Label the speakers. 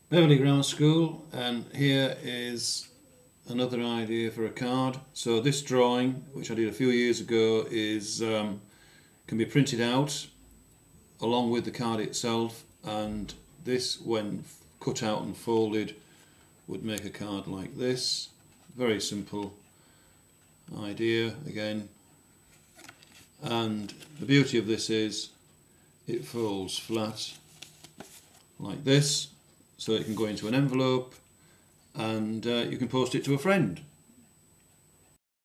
Speaker 1: Beverley Grammar School, and here is another idea for a card. So this drawing, which I did a few years ago, is can be printed out along with the card itself, and this, when cut out and folded, would make a card like this. Very simple idea again, and the beauty of this is it folds flat like this, so it can go into an envelope, and you can post it to a friend.